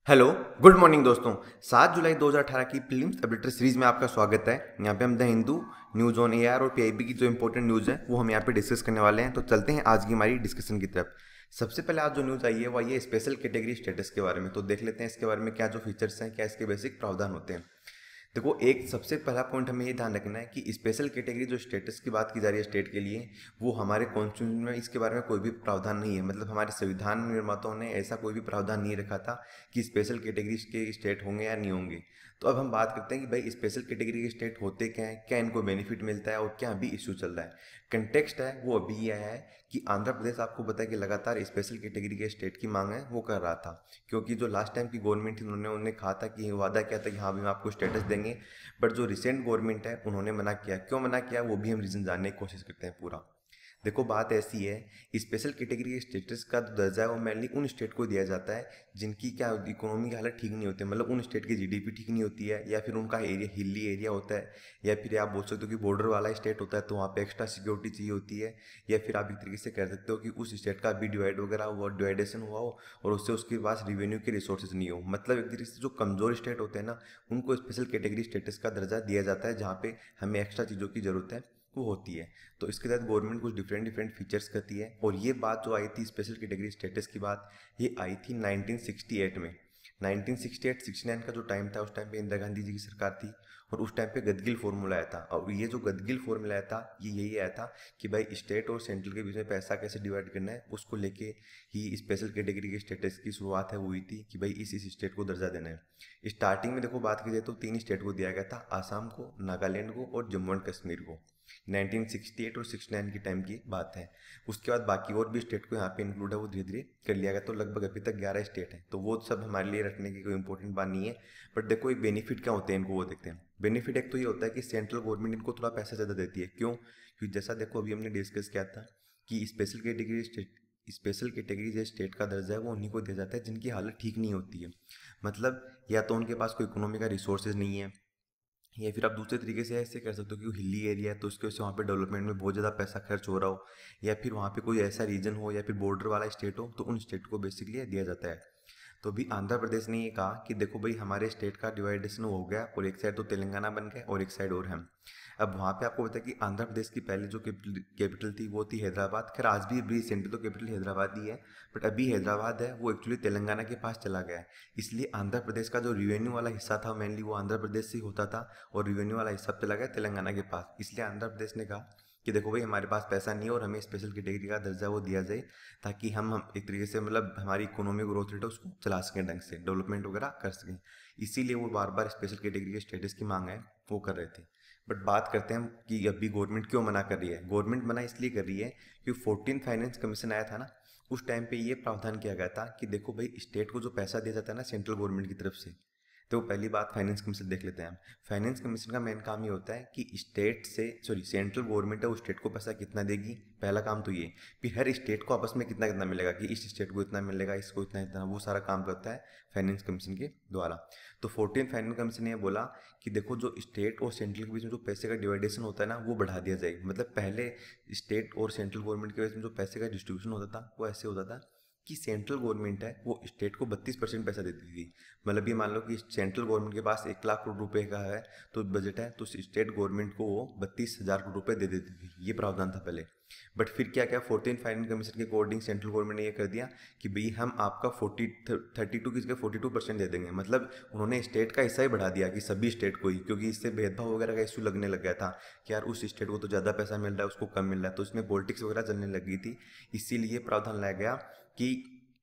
Hello, good morning दोस्तों। 7 जुलाई 2018 की prelims updater series में आपका स्वागत है। यहाँ पे हम the Hindu, news on AIR और पीआईबी की जो इंपॉर्टेंट न्यूज़ है वो हम यहाँ पे डिस्कस करने वाले हैं। तो चलते हैं आज की हमारी डिस्कशन की तरफ। सबसे पहले आज जो न्यूज़ आई है वो ये स्पेशल कैटेगरी स्टेटस के बारे में। तो देख लेते हैं इसके बारे में क्या जो फीचर्स हैं, क्या इसके बेसिक प्रावधान होते हैं। देखो, एक सबसे पहला पॉइंट हमें ये ध्यान रखना है कि स्पेशल कैटेगरी जो स्टेटस की बात की जा रही है स्टेट के लिए, वो हमारे कॉन्स्टिट्यूशन में इसके बारे में कोई भी प्रावधान नहीं है। मतलब हमारे संविधान निर्माताओं ने ऐसा कोई भी प्रावधान नहीं रखा था कि स्पेशल कैटेगरी के स्टेट होंगे या नहीं होंगे। तो अब हम बात करते हैं कि भाई स्पेशल कैटेगरी के स्टेट होते क्या हैं, क्या इनको बेनिफिट मिलता है और क्या अभी इश्यू चल रहा है। कंटेक्स्ट है वो अभी ये आया है कि आंध्र प्रदेश आपको पता है कि लगातार स्पेशल कैटेगरी के स्टेट की मांग है वो कर रहा था, क्योंकि जो लास्ट टाइम की गवर्नमेंट थी उन्होंने कहा था कि वादा किया था कि हाँ भी हम आपको स्टेटस देंगे। बट जो रिसेंट गवर्नमेंट है उन्होंने मना किया। क्यों मना किया वो भी हम रीज़न जानने की कोशिश करते हैं पूरा। देखो, बात ऐसी है, स्पेशल कैटेगरी के स्टेटस का जो दर्जा है वो मेनली उन स्टेट को दिया जाता है जिनकी क्या इकोनॉमी की हालत ठीक नहीं होती है। मतलब उन स्टेट की जीडीपी ठीक नहीं होती है, या फिर उनका एरिया हिली एरिया होता है, या फिर आप बोल सकते हो कि बॉर्डर वाला स्टेट होता है तो वहाँ पे एक्स्ट्रा सिक्योरिटी चाहिए होती है, या फिर आप एक तरीके से कह सकते हो कि उस स्टेट का भी डिवाइड वगैरह हुआ, डिवाइडेशन हुआ हो और उससे उसके पास रिवेन्यू के रिसोर्सेज नहीं हो। मतलब एक तरीके से जो कमज़ोर स्टेट होते हैं ना, उनको स्पेशल कैटेगरी स्टेटस का दर्जा दिया जाता है, जहाँ पे हमें एक्स्ट्रा चीज़ों की ज़रूरत है वो होती है। तो इसके तहत गवर्नमेंट कुछ डिफरेंट डिफरेंट फीचर्स करती है। और ये बात जो आई थी स्पेशल कैटेगरी स्टेटस की बात, ये आई थी 1968 में। 1968-69 का जो टाइम था, उस टाइम पे इंदिरा गांधी जी की सरकार थी और उस टाइम पे गदगिल फॉर्मूला आया था। और ये जो गदगिल फॉर्मूला आया था ये यही आया था कि भाई स्टेट और सेंट्रल के बीच में पैसा कैसे डिवाइड करना है, उसको लेके ही स्पेशल कैटेगरी के स्टेटस की शुरुआत है वो हुई थी कि भाई इस स्टेट को दर्जा देना है। स्टार्टिंग में देखो बात की जाए तो 3 स्टेट को दिया गया था, आसाम को, नागालैंड को और जम्मू एंड कश्मीर को। 1968 और 69 की टाइम की बात है। उसके बाद बाकी और भी स्टेट को यहाँ पे इंक्लूड है वो धीरे धीरे कर लिया गया। तो लगभग अभी तक 11 स्टेट हैं। तो वो सब हमारे लिए रखने की कोई इंपॉर्टेंट बात नहीं है। बट देखो, एक बेनिफिट क्या होते हैं इनको वो देखते हैं। बेनिफिट एक तो ये होता है कि सेंट्रल गवर्नमेंट इनको थोड़ा पैसा ज़्यादा देती है। क्यों? क्योंकि जैसा देखो अभी हमने डिस्कस किया था कि स्पेशल कैटेगरी जो स्टेट का दर्जा है वो उन्हीं को दिया जाता है जिनकी हालत ठीक नहीं होती है। मतलब या तो उनके पास कोई इकोनॉमी का रिसोर्सेज नहीं है, या फिर आप दूसरे तरीके से ऐसे कर सकते हो कि वो हिली एरिया है तो उसकी वजह से वहाँ पे डेवलपमेंट में बहुत ज़्यादा पैसा खर्च हो रहा हो, या फिर वहाँ पे कोई ऐसा रीजन हो या फिर बॉर्डर वाला स्टेट हो, तो उन स्टेट को बेसिकली दिया जाता है। तो अभी आंध्र प्रदेश ने ये कहा कि देखो भाई हमारे स्टेट का डिवाइडेशन हो गया और एक साइड तो तेलंगाना बन गया और एक साइड और है। अब वहाँ पे आपको पता है कि आंध्र प्रदेश की पहले जो कैपिटल थी वो थी हैदराबाद। खैर आज भी रिसेंटली तो कैपिटल हैदराबाद ही है, बट अभी हैदराबाद है वो एक्चुअली तेलंगाना के पास चला गया है। इसलिए आंध्र प्रदेश का जो रिवेन्यू वाला हिस्सा था मेनली वो आंध्र प्रदेश से ही होता था और रिवेन्यू वाला हिस्सा चला गया तेलंगाना के पास। इसलिए आंध्र प्रदेश ने कहा कि देखो भाई हमारे पास पैसा नहीं है और हमें स्पेशल कैटेगरी का दर्जा वो दिया जाए, ताकि हम एक तरीके से मतलब हमारी इकोनॉमिक ग्रोथ रेट है उसको चला सकें, ढंग से डेवलपमेंट वगैरह कर सकें। इसीलिए वो बार बार स्पेशल कैटेगरी के स्टेटस की मांग है वो कर रहे थे। बट बात करते हैं हम कि अभी गवर्नमेंट क्यों मना कर रही है। गवर्नमेंट मना इसलिए कर रही है कि 14 फाइनेंस कमीशन आया था ना, उस टाइम पे ये प्रावधान किया गया था कि देखो भाई स्टेट को जो पैसा दिया जाता है ना सेंट्रल गवर्नमेंट की तरफ से, तो पहली बात फाइनेंस कमीशन देख लेते हैं हम। फाइनेंस कमीशन का मेन काम ये होता है कि सेंट्रल गवर्नमेंट है वो स्टेट को पैसा कितना देगी, पहला काम तो ये। फिर हर स्टेट को आपस में कितना कितना मिलेगा कि इस स्टेट को इतना मिलेगा, इसको इतना इतना, वो सारा काम करता है फाइनेंस कमीशन के द्वारा। तो 14 फाइनेंस कमीशन ने बोला कि देखो जो स्टेट और सेंट्रल के बीच में जो पैसे का डिवाइडेशन होता है ना वो बढ़ा दिया जाए। मतलब पहले स्टेट और सेंट्रल गवर्नमेंट के बीच में जो पैसे का डिस्ट्रीब्यूशन होता था वो ऐसे होता था कि सेंट्रल गवर्नमेंट है वो स्टेट को 32% पैसा देती थी। मतलब ये मान लो कि सेंट्रल गवर्नमेंट के पास 1 लाख करोड़ रुपए का है तो बजट है, तो स्टेट गवर्नमेंट को वो 32,000 करोड़ रुपए दे देती थी। ये प्रावधान था पहले। बट फिर क्या क्या 14 फाइनेंस कमीशन के अकॉर्डिंग सेंट्रल गवर्नमेंट ने ये कर दिया कि भाई हम आपका 32 की जगह 42% दे देंगे। मतलब उन्होंने स्टेट का हिस्सा ही बढ़ा दिया कि सभी स्टेट को ही, क्योंकि इससे भेदभाव वगैरह का इशू लगने लग गया था कि यार उस स्टेट को तो ज़्यादा पैसा मिल रहा है उसको कम मिल रहा है, तो इसमें पॉलिटिक्स वगैरह चलने लग गई थी। इसीलिए प्रावधान लाया गया कि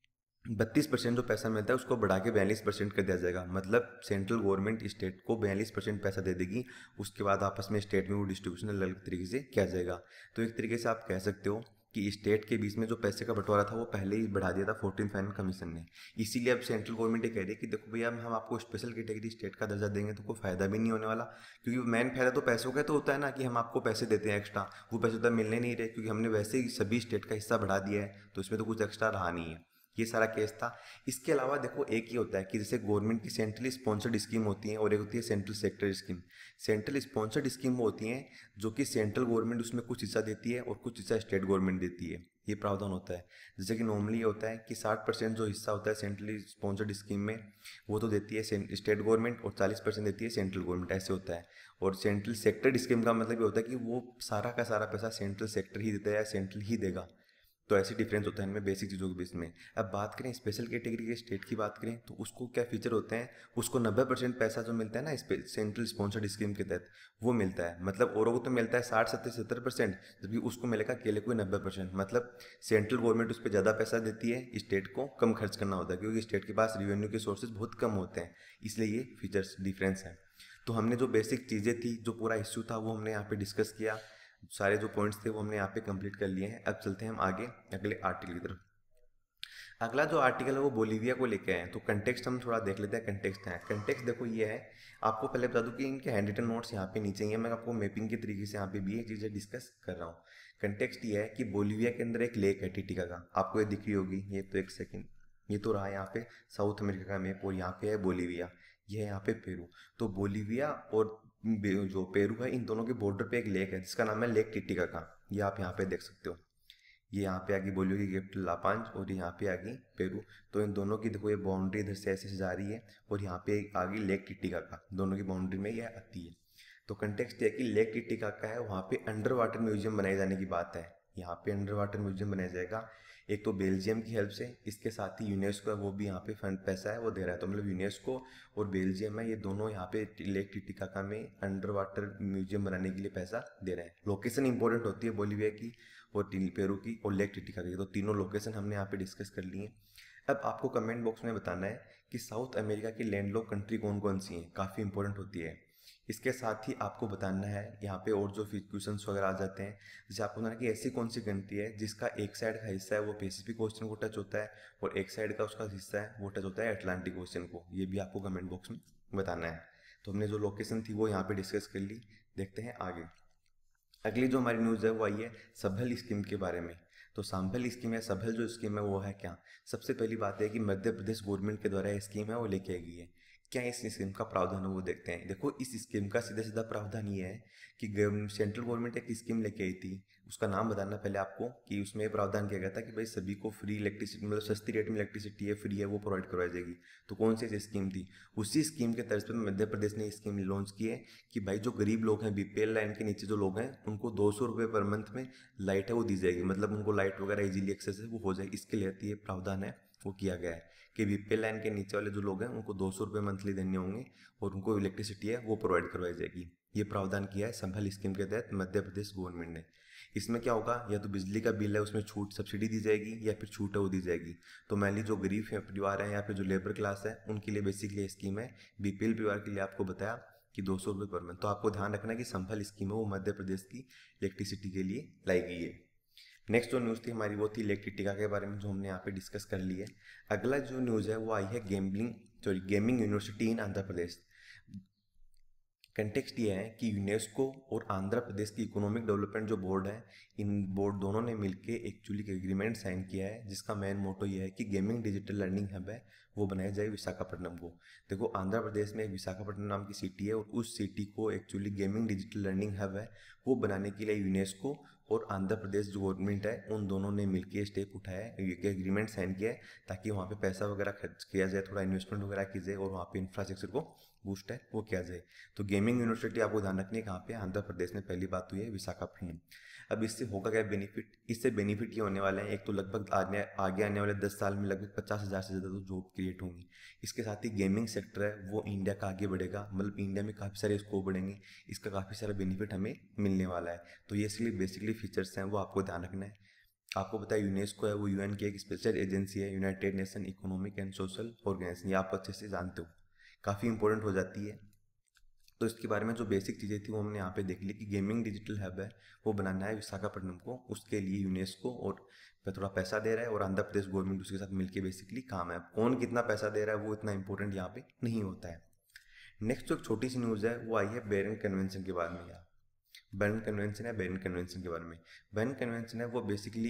32% जो पैसा मिलता है उसको बढ़ा के 42% कर दिया जाएगा। मतलब सेंट्रल गवर्नमेंट स्टेट को 42% पैसा दे देगी, उसके बाद आपस में स्टेट में वो डिस्ट्रीब्यूशन अलग तरीके से किया जाएगा। तो एक तरीके से आप कह सकते हो कि स्टेट के बीच में जो पैसे का बंटवारा था वो पहले ही बढ़ा दिया था 14 फाइनेंस कमीशन ने। इसीलिए अब सेंट्रल गवर्नमेंट ये कह रही है कि देखो भैया हम आपको स्पेशल कैटेगरी स्टेट का दर्जा देंगे तो कोई फायदा भी नहीं होने वाला, क्योंकि मेन फायदा तो पैसों का तो होता है ना कि हम आपको पैसे देते हैं एक्स्ट्रा, वो पैसे तो मिलने नहीं रहे क्योंकि हमने वैसे ही सभी स्टेट का हिस्सा बढ़ा दिया है, तो इसमें तो कुछ एक्स्ट्रा रहा नहीं है। ये सारा केस था। इसके अलावा देखो एक ही होता है कि जैसे गवर्नमेंट की सेंट्रली स्पॉन्सर्ड स्कीम होती है और एक होती है central sector scheme. Central sponsored scheme वो होती हैं जो कि सेंट्रल गवर्नमेंट उसमें कुछ हिस्सा देती है और कुछ हिस्सा स्टेट गवर्नमेंट देती है, ये प्रावधान होता है। जैसे कि नॉर्मली ये होता है कि 60% जो हिस्सा होता है सेंट्रली स्पॉन्सर्ड स्कीम में वो तो देती है स्टेट गवर्नमेंट और 40% देती है सेंट्रल गवर्नमेंट, ऐसे होता है। और सेंट्रल सेक्टर स्कीम का मतलब ये होता है कि वो सारा का सारा पैसा सेंट्रल सेक्टर ही देता है या सेंट्रल ही देगा। तो ऐसे डिफरेंस होता है इनमें बेसिक चीज़ों के बीच में। अब बात करें स्पेशल कैटेगरी के स्टेट की बात करें तो उसको क्या फीचर होते हैं, उसको 90% पैसा जो मिलता है ना सेंट्रल स्पॉन्सर्ड स्कीम के तहत वो मिलता है। मतलब औरों को तो मिलता है 60-70%, जबकि उसको मिलेगा अकेले को 90%। मतलब सेंट्रल गवर्नमेंट उस पर ज़्यादा पैसा देती है, स्टेट को कम खर्च करना होता है क्योंकि स्टेट के पास रिवेन्यू के सोर्सेज बहुत कम होते हैं, इसलिए ये फीचर्स डिफरेंस है। तो हमने जो बेसिक चीज़ें थी, जो पूरा इश्यू था वो हमने यहाँ पे डिस्कस किया, सारे जो पॉइंट्स थे वो हमने यहाँ पे कंप्लीट कर लिए हैं। अब चलते हैं हम आगे अगले आर्टिकल की तरफ। अगला जो आर्टिकल है वो बोलीविया को लेके आए हैं, तो कंटेक्स्ट हम थोड़ा देख लेते हैं। कंटेक्स्ट है, कंटेक्स्ट देखो ये है, आपको पहले बता दूं कि इनके हैंड रिटन नोट्स यहाँ पे नीचे ही है, मैं आपको मैपिंग के तरीके से यहाँ पे भी ये चीज़ें डिस्कस कर रहा हूँ। कंटेक्स्ट ये है कि बोलीविया के अंदर एक लेक है टिटिका का, आपको ये दिख रही होगी, ये तो एक सेकेंड, ये तो रहा यहाँ पे साउथ अमेरिका का मैप और यहाँ पे है बोलीविया, ये है यहाँ पे पेरू। तो बोलीविया और जो पेरू है इन दोनों के बॉर्डर पे एक लेक है जिसका नाम है लेक टिटिका का, ये आप यहाँ पे देख सकते हो। ये यहाँ पे आ गई बोलियो की गिफ्ट लापांज और यहाँ पे आ गई पेरू। तो इन दोनों की देखो ये बाउंड्री इधर से ऐसे जा रही है और यहाँ पे आ गई लेक टिटिका का, दोनों की बाउंड्री में यह आती है। तो कंटेक्स्ट ये कि लेक टिटिका का है, वहाँ पे अंडर वाटर म्यूजियम बनाए जाने की बात है। यहाँ पे अंडर वाटर म्यूजियम बनाया जाएगा, एक तो बेल्जियम की हेल्प से, इसके साथ ही यूनेस्को है वो भी यहाँ पे फंड पैसा है वो दे रहा है। तो मतलब यूनेस्को और बेल्जियम है, ये दोनों यहाँ पे लेक टिटिकाका में अंडर वाटर म्यूजियम बनाने के लिए पैसा दे रहे हैं। लोकेशन इंपॉर्टेंट होती है बोलीविया की और पेरू की और लेक टिटिकाका की, तो तीनों लोकेशन हमने यहाँ पे डिस्कस कर लिए। अब आपको कमेंट बॉक्स में बताना है कि साउथ अमेरिका की लैंडलॉक कंट्री कौन कौन सी हैं, काफ़ी इंपॉर्टेंट होती है। इसके साथ ही आपको बताना है यहाँ पे और जो क्वेश्चंस वगैरह आ जाते हैं, जैसे आपको बताना है कि ऐसी कौन सी कंट्री है जिसका एक साइड का हिस्सा है वो पैसिफिक ओशन को टच होता है और एक साइड का उसका हिस्सा है वो टच होता है अटलांटिक ओशन को, ये भी आपको कमेंट बॉक्स में बताना है। तो हमने जो लोकेशन थी वो यहाँ पे डिस्कस कर ली, देखते हैं आगे। अगली जो हमारी न्यूज़ है वो आई है सबल स्कीम के बारे में। तो संभल स्कीम या सबल जो स्कीम है वो है क्या, सबसे पहली बात है कि मध्य प्रदेश गवर्नमेंट के द्वारा ये स्कीम है वो लेके आई गई है। क्या इस स्कीम का प्रावधान है वो देखते हैं। देखो इस स्कीम का सीधा सीधा प्रावधान ये है कि सेंट्रल गवर्नमेंट एक स्कीम लेके आई थी, उसका नाम बताना पहले आपको, कि उसमें प्रावधान किया गया था कि भाई सभी को फ्री इलेक्ट्रिसिटी, मतलब सस्ती रेट में इलेक्ट्रिसिटी है, फ्री है, वो प्रोवाइड करवाई जाएगी। तो कौन सी स्कीम थी, उसी स्कीम के तर्ज पर मध्य प्रदेश ने स्कीम लॉन्च की है कि भाई जो गरीब लोग हैं, बीपीएल लाइन के नीचे जो लोग हैं, उनको 200 रुपये पर मंथ में लाइट है वो दी जाएगी, मतलब उनको लाइट वगैरह इजीली एक्सेस है वो हो जाएगी। इसके लिए ये प्रावधान है वो किया गया है कि बीपीएल लाइन के नीचे वाले जो लोग हैं उनको 200 रुपये मंथली देने होंगे और उनको इलेक्ट्रिसिटी है वो प्रोवाइड करवाई जाएगी। ये प्रावधान किया है संभल स्कीम के तहत मध्य प्रदेश गवर्नमेंट ने। इसमें क्या होगा, या तो बिजली का बिल है उसमें छूट सब्सिडी दी जाएगी या फिर छूट है वो दी जाएगी। तो मान ली जो गरीब परिवार है या फिर जो लेबर क्लास है उनके लिए बेसिकली स्कीम है। बीपीएल परिवार के लिए आपको बताया कि 200 रुपये पर मंथ। तो आपको ध्यान रखना है कि संभल स्कीम है वो मध्य प्रदेश की इलेक्ट्रिसिटी के लिए लाई गई है। नेक्स्ट जो न्यूज़ थी हमारी वो थी लेक टिटिका के बारे में, जो हमने यहाँ पे डिस्कस कर ली है। अगला जो न्यूज़ है वो आई है gaming university in Andhra Pradesh. Context ये है कि यूनेस्को और आंध्र प्रदेश की इकोनॉमिक डेवलपमेंट जो बोर्ड है, इन बोर्ड दोनों ने मिलकर एक्चुअली एक एग्रीमेंट साइन किया है जिसका मेन मोटो ये है कि गेमिंग डिजिटल लर्निंग हब है वो बनाया जाए विशाखापट्टनम को। देखो आंध्र प्रदेश में एक विशाखापट्टनम नाम की सिटी है और उस सिटी को actually gaming digital learning hub है वो बनाने के लिए यूनेस्को और आंध्र प्रदेश जो गवर्नमेंट है उन दोनों ने मिलकर स्टेप उठाया है, एक एग्रीमेंट साइन किया है ताकि वहाँ पे पैसा वगैरह खर्च किया जाए, थोड़ा इन्वेस्टमेंट वगैरह की जाए और वहाँ पे इंफ्रास्ट्रक्चर को बूस्ट है वो किया जाए। तो गेमिंग यूनिवर्सिटी आपको ध्यान रखनी है कहाँ पे, आंध्र प्रदेश में। पहली बात हुई है विशाखापट्टनम। अब इससे होगा क्या बेनिफिट, इससे बेनिफिट ये होने वाले हैं, एक तो लगभग आगे आने वाले 10 साल में लगभग 50,000 से ज़्यादा तो जॉब क्रिएट होंगी। इसके साथ ही गेमिंग सेक्टर है वो इंडिया का आगे बढ़ेगा, मतलब इंडिया में काफ़ी सारे स्कोप बढ़ेंगे, इसका काफ़ी सारा बेनिफिट हमें मिलने वाला है। तो ये इसलिए बेसिकली फीचर्स हैं वो आपको ध्यान रखना है। आपको पता है यूनेस्को है वो यूएन की एक स्पेशल एजेंसी है, United Nation economic and social organization, ये आप अच्छे से जानते हो, काफ़ी इंपॉर्टेंट हो जाती है। तो इसके बारे में जो बेसिक चीज़ें थी वो हमने यहाँ पे देख ली कि गेमिंग डिजिटल हब है वो बनाना है विशाखापट्टनम को, उसके लिए यूनेस्को और पे थोड़ा पैसा दे रहा है और आंध्र प्रदेश गवर्नमेंट उसके साथ मिलकर बेसिकली काम है। कौन कितना पैसा दे रहा है वो इतना इंपॉर्टेंट यहाँ पे नहीं होता है। नेक्स्ट जो एक छोटी सी न्यूज़ है वो आई है बेरन कन्वेंशन के बारे में। यार बेरन कन्वेंशन है, बेरन कन्वेंशन के बारे में। बेरन कन्वेंशन है वो बेसिकली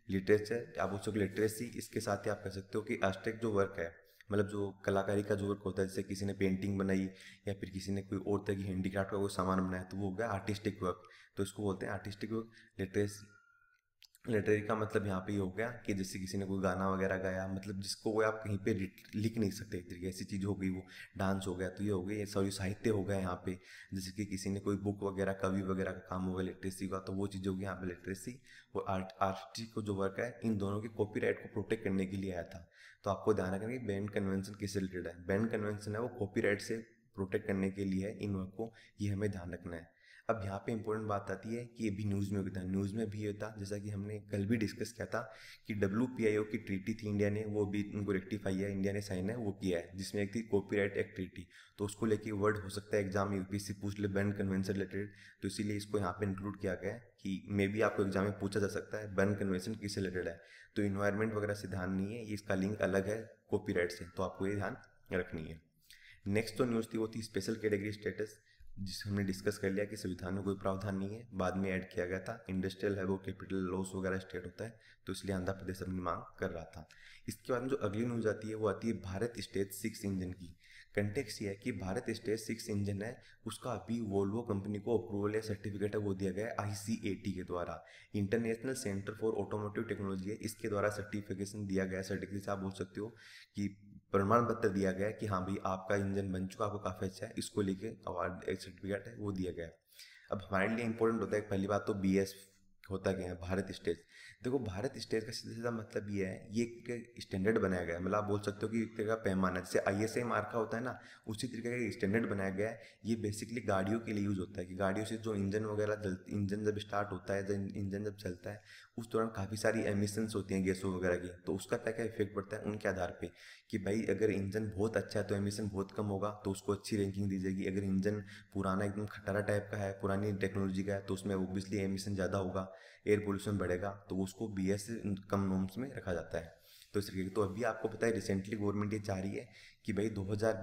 लिटरेचर आप बोल सकते हो लिटरेसी, इसके साथ ही आप कह सकते हो कि एब्स्ट्रैक्ट जो वर्क है, मतलब जो कलाकारी का जो वर्क होता है, जैसे किसी ने पेंटिंग बनाई या फिर किसी ने कोई और तरह की हैंडीक्राफ्ट का कोई सामान बनाया, तो वो हो गया आर्टिस्टिक वर्क। तो इसको बोलते हैं आर्टिस्टिक वर्क। लिटरेसी, लिटरेरी का मतलब यहाँ पे ये हो गया कि जैसे किसी ने कोई गाना वगैरह गाया, मतलब जिसको वो आप कहीं पे लिख नहीं सकते, एक तरीके ऐसी चीज़ हो गई, वो डांस हो गया, तो ये हो गई, ये सॉरी साहित्य हो गया यहाँ पे। जैसे कि किसी ने कोई बुक वगैरह कवि वगैरह का काम हो गया लिटरेसी का, तो वो चीज़ होगी यहाँ पे लिटरेसी। और आर्टिस्टिक को जो वर्क है, इन दोनों के कॉपीराइट को प्रोटेक्ट करने के लिए आया था। तो आपको ध्यान रखना कि बैंड कन्वेंशन किससे रिलेटेड है। बैंड कन्वेंशन है वो कॉपीराइट से प्रोटेक्ट करने के लिए है इन वर्क को, ये हमें ध्यान रखना है। अब यहाँ पे इंपॉर्टेंट बात आती है कि ये भी न्यूज़ में होता है, न्यूज़ में भी होता, जैसा कि हमने कल भी डिस्कस किया था कि WPIO की ट्रीटी थी इंडिया ने, वो भी उनको रेक्टिफाई है, इंडिया ने साइन है वो किया है, जिसमें एक थी कॉपीराइट एक्ट ट्रीटी। तो उसको लेके वर्ड हो सकता है एग्जाम में UPSC पूछ ले, बैंड कन्वेंशन रिलेटेड, तो इसीलिए इसको यहाँ पे इंक्लूड किया गया है कि मे भी आपको एग्जाम में पूछा जा सकता है बैंड कन्वेंशन किससे रिलेटेड है। तो इन्वायरमेंट वगैरह से ध्यान नहीं है, ये इसका लिंक अलग है कॉपीराइट से, तो आपको ये ध्यान रखनी है। नेक्स्ट जो न्यूज़ थी वो थी स्पेशल कैटेगरी स्टेटस, जिसे हमने डिस्कस कर लिया कि संविधान में कोई प्रावधान नहीं है, बाद में ऐड किया गया था। इंडस्ट्रियल है वो कैपिटल लॉस वगैरह स्टेट होता है, तो इसलिए आंध्र प्रदेश अपनी मांग कर रहा था। इसके बाद में जो अगली न्यूज़ आती है वो आती है भारत स्टेज 6 इंजन की। कंटेक्स्ट ये है कि भारत स्टेज 6 इंजन है, उसका अभी वोल्वो कंपनी को अप्रूवल या सर्टिफिकेट है वो दिया गया है ICAT के द्वारा, international centre for automotive technology है, इसके द्वारा सर्टिफिकेशन दिया गया है। सर्टिफिकेट आप बोल सकते हो कि प्रमाण पत्र दिया गया है कि हाँ भाई आपका इंजन बन चुका, आपको काफ़ी अच्छा है, इसको लेके अवार्ड एक सर्टिफिकेट है वो दिया गया है। अब हमारे लिए इंपॉर्टेंट होता है पहली बात तो BS होता क्या है, भारत स्टेज। देखो भारत स्टेज का सीधा सीधा मतलब ये है, ये एक स्टैंडर्ड बनाया गया है, मतलब आप बोल सकते हो कि एक तरह का पैमाना, जैसे ISI मार्क का होता है ना, उसी तरीके का स्टैंडर्ड बनाया गया है। ये बेसिकली गाड़ियों के लिए यूज़ होता है कि गाड़ियों से जो इंजन वगैरह इंजन जब स्टार्ट होता है, जब इंजन जब चलता है, उस दौरान काफ़ी सारी एमिशंस होती हैं गैसों वगैरह की, तो उसका क्या क्या इफेक्ट पड़ता है उनके आधार पे कि भाई अगर इंजन बहुत अच्छा है तो एमिशन बहुत कम होगा, तो उसको अच्छी रैंकिंग दी जाएगी। अगर इंजन पुराना एकदम खटारा टाइप का है, पुरानी टेक्नोलॉजी का है, तो उसमें ओब्वियसली एमिशन ज़्यादा होगा, एयर पोल्यूशन बढ़ेगा, तो उसको BS कम नॉर्म्स में रखा जाता है। तो इस तरीके, तो अभी आपको पता है रिसेंटली गवर्नमेंट ये चाह रही है कि भाई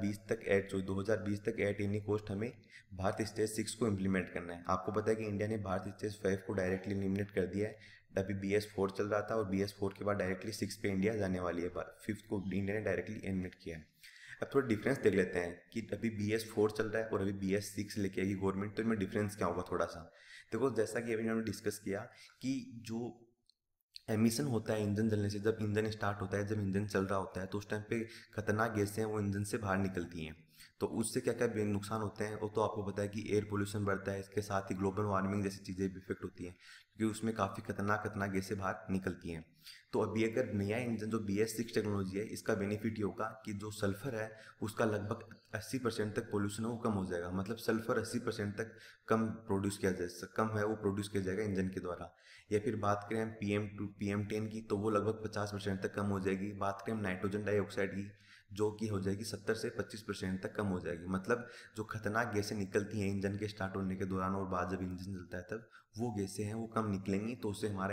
2020 तक एट एनी कॉस्ट हमें भारत स्टेज 6 को इम्प्लीमेंट करना है। आपको पता है कि इंडिया ने भारत स्टेज 5 को डायरेक्टली एलिमिनेट कर दिया है, अभी BS4 चल रहा था और BS4 के बाद डायरेक्टली 6 पे इंडिया जाने वाली है, 5th को इंडिया ने डायरेक्टली एलिमिनेट किया है। अब थोड़ा डिफरेंस देख लेते हैं कि अभी BS4 चल रहा है और अभी BS6 लेके आएगी गवर्नमेंट, तो इनमें डिफरेंस क्या होगा थोड़ा सा। देखो जैसा कि अभी हमने डिस्कस किया कि जो एमिशन होता है इंजन जलने से, जब इंजन स्टार्ट होता है, जब इंजन चल रहा होता है, तो उस टाइम पे खतरनाक गैसें हैं वो इंजन से बाहर निकलती हैं। तो उससे क्या क्या नुकसान होते हैं वो तो आपको पता है कि एयर पोल्यूशन बढ़ता है, इसके साथ ही ग्लोबल वार्मिंग जैसी चीज़ें भी इफेक्ट होती हैं, क्योंकि उसमें काफ़ी खतरनाक खतरनाक गैसें बाहर निकलती हैं। तो अभी अगर नया इंजन जो BS6 टेक्नोलॉजी है, इसका बेनिफिट ये होगा कि जो सल्फर है उसका लगभग 80% तक पोल्यूशन है वो कम हो जाएगा, मतलब सल्फर 80% तक कम प्रोड्यूस किया जाए, कम है वो प्रोड्यूस किया जाएगा इंजन के द्वारा। या फिर बात करें हम PM10 की, तो वो लगभग 50% तक कम हो जाएगी। बात करें हम नाइट्रोजन डाइऑक्साइड की, जो कि हो जाएगी 70 से 25% तक कम हो जाएगी। मतलब जो खतरनाक गैसें निकलती हैं इंजन के स्टार्ट होने के दौरान और बाद जब इंजन चलता है तब वो गैसें हैं वो कम निकलेंगी, तो उससे हमारा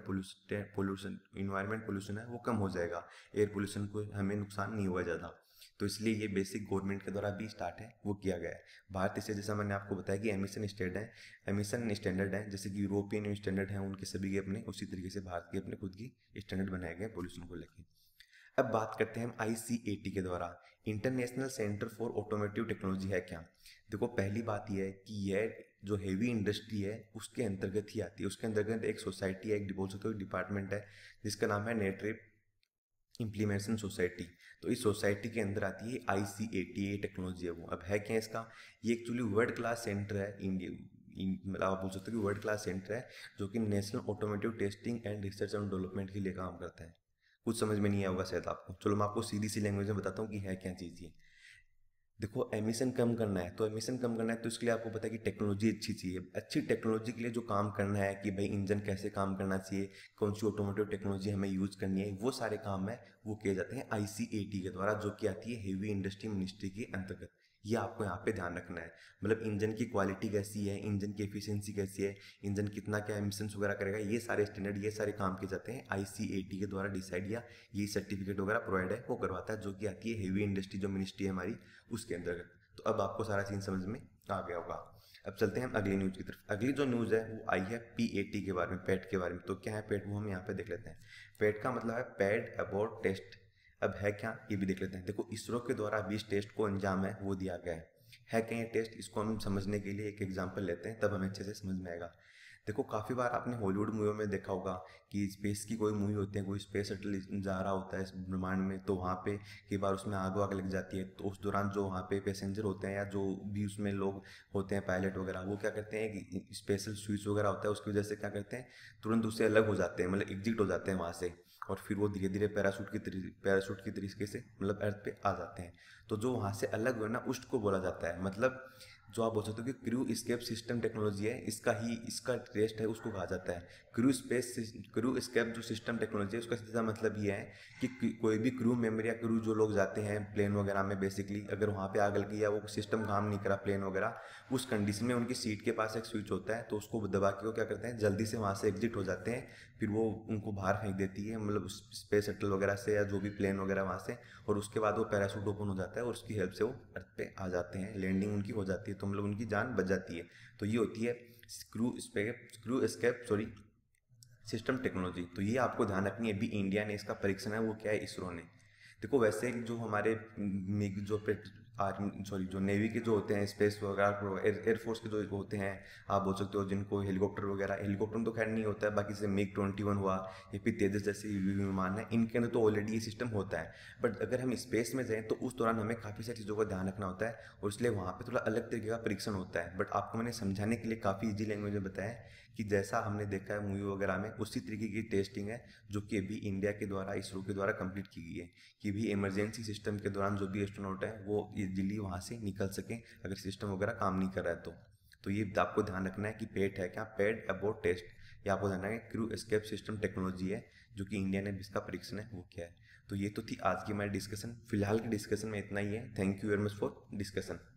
इन्वायरमेंट पोल्यूशन है वो कम हो जाएगा, एयर पोल्यूशन को हमें नुकसान नहीं होगा ज़्यादा। तो इसलिए ये बेसिक गवर्नमेंट के द्वारा भी स्टार्ट है वो किया गया है। भारत इससे, जैसा मैंने आपको बताया कि एमिशन स्टैंडर्ड है, जैसे कि यूरोपियन स्टैंडर्ड है उनके सभी के अपने, उसी तरीके से भारत के अपने खुद की स्टैंडर्ड बनाए गए पोल्यूशन को लेकर। अब बात करते हैं हम ICAT के द्वारा, international centre for automotive technology है क्या। देखो पहली बात यह है कि यह जो हेवी इंडस्ट्री है उसके अंतर्गत ही आती है, उसके अंतर्गत एक सोसाइटी है, एक बोल सकते हो डिपार्टमेंट है, जिसका नाम है नेटरेप इम्प्लीमेंटेशन सोसाइटी। तो इस सोसाइटी के अंदर आती है ICAT, ये टेक्नोलॉजी है वो। अब है क्या इसका, ये एक्चुअली वर्ल्ड क्लास सेंटर है इंडिया, मतलब आप बोल सकते हो कि वर्ल्ड क्लास सेंटर है, जो कि national automotive testing and research and development के लिए काम करता है। कुछ समझ में नहीं आया होगा शायद आपको, चलो मैं आपको सीधी सी लैंग्वेज में बताता हूँ कि है क्या चीज़ ये। देखो एमिशन कम करना है, तो एमिशन कम करना है तो इसके लिए आपको पता है कि टेक्नोलॉजी अच्छी चाहिए। अच्छी टेक्नोलॉजी के लिए जो काम करना है कि भाई इंजन कैसे काम करना चाहिए, कौन सी ऑटोमोटिव टेक्नोलॉजी हमें यूज़ करनी है, वो सारे काम है वो किए जाते हैं ICAT के द्वारा, जो कि आती है हेवी इंडस्ट्री मिनिस्ट्री के अंतर्गत। ये आपको यहाँ पे ध्यान रखना है, मतलब इंजन की क्वालिटी कैसी है, इंजन की एफिशिएंसी कैसी है, इंजन कितना क्या एमिशंस वगैरह करेगा, ये सारे स्टैंडर्ड, ये सारे काम किए जाते हैं ICAT के द्वारा डिसाइड, या ये सर्टिफिकेट वगैरह प्रोवाइड है वो करवाता है, जो कि आती है हेवी इंडस्ट्री जो मिनिस्ट्री है हमारी उसके अंतर्गत। तो अब आपको सारा चीज़ समझ में आ गया होगा। अब चलते हैं हम अगली न्यूज़ की तरफ। अगली जो न्यूज़ है वो आई है PAT के बारे में, पैट के बारे में। तो क्या है पैट, वो हम यहाँ पे देख लेते हैं। पैट का मतलब है पैड अबॉर्ड टेस्ट। अब है क्या ये भी देख लेते हैं। देखो इसरो के द्वारा अभी इस टेस्ट को अंजाम है वो दिया गया है क्या ये टेस्ट, इसको हम समझने के लिए एक एग्जाम्पल लेते हैं, तब हमें अच्छे से समझ में आएगा। देखो काफ़ी बार आपने हॉलीवुड मूवियों में देखा होगा कि स्पेस की कोई मूवी होती है, कोई स्पेस शटल जा रहा होता है इस ब्रह्मांड में, तो वहाँ पे कई बार उसमें आग वाग लग जाती है। तो उस दौरान जो वहाँ पे पैसेंजर होते हैं या जो भी उसमें लोग होते हैं पायलट वगैरह, वो क्या करते हैं कि स्पेशल स्विच वगैरह होता है उसकी वजह से क्या करते हैं, तुरंत उससे अलग हो जाते हैं, मतलब एग्जिट हो जाते हैं वहाँ से। और फिर वो धीरे धीरे पैराशूट की तरीके से मतलब अर्थ पे आ जाते हैं। तो जो वहाँ से अलग हुए ना, उस्ट को बोला जाता है। मतलब जो आप बोल सकते हो कि क्रू एस्केप सिस्टम टेक्नोलॉजी है, इसका टेस्ट है उसको कहा जाता है क्रू एस्केप जो सिस्टम टेक्नोलॉजी है, उसका सीधा मतलब ये है कि कोई भी क्रू मेंबर या क्रू जो लोग जाते हैं प्लेन वगैरह में, बेसिकली अगर वहाँ पे आग लगी या वो सिस्टम काम नहीं करा प्लेन वगैरह, उस कंडीशन में उनकी सीट के पास एक स्विच होता है, तो उसको दबा के वो क्या करते हैं, जल्दी से वहाँ से एग्जिट हो जाते हैं। फिर वो उनको बाहर फेंक देती है, मतलब स्पेस शटल वगैरह से या जो भी प्लेन वगैरह वहाँ से, और उसके बाद वो पैराशूट ओपन हो जाता है और उसकी हेल्प से वो अर्थ पे आ जाते हैं, लैंडिंग उनकी हो जाती है, तो मतलब उनकी जान बच जाती है। तो ये होती है क्रू एस्केप सिस्टम टेक्नोलॉजी। तो ये आपको ध्यान रखनी है। अभी इंडिया ने इसका परीक्षण है वो क्या है, इसरो ने। देखो वैसे जो हमारे आर्मी सॉरी जो नेवी के जो होते हैं स्पेस वगैरह, एयरफोर्स के जो होते हैं, आप बोल सकते हो जिनको हेलीकॉप्टर में तो खैर नहीं होता है, बाकी जैसे MiG-21 हुआ या फिर तेजस जैसे विमान है, इनके अंदर तो ऑलरेडी ये सिस्टम होता है। बट अगर हम स्पेस में जाएँ तो उस दौरान हमें काफ़ी सारी चीज़ों का ध्यान रखना होता है, और इसलिए वहाँ पे थोड़ा अलग तरीके का परीक्षण होता है। बट आपको मैंने समझाने के लिए काफ़ी ईजी लैंग्वेज में बताया कि जैसा हमने देखा है मूवी वगैरह में, उसी तरीके की टेस्टिंग है जो कि अभी इंडिया के द्वारा इसरो के द्वारा कंप्लीट की गई है, कि भी इमरजेंसी सिस्टम के दौरान जो भी एस्ट्रोनॉट है वो इजीली वहाँ से निकल सकें अगर सिस्टम वगैरह काम नहीं कर रहा है तो ये आपको ध्यान रखना है कि पेट है क्या, पेड अबोर्ड टेस्ट, ये आपको ध्यान रखना है। क्रू एस्केप सिस्टम टेक्नोलॉजी है जो कि इंडिया ने इसका परीक्षण है वो क्या है। तो ये तो थी आज की हमारी डिस्कशन। फिलहाल की डिस्कशन में इतना ही है। Thank you very much for discussion.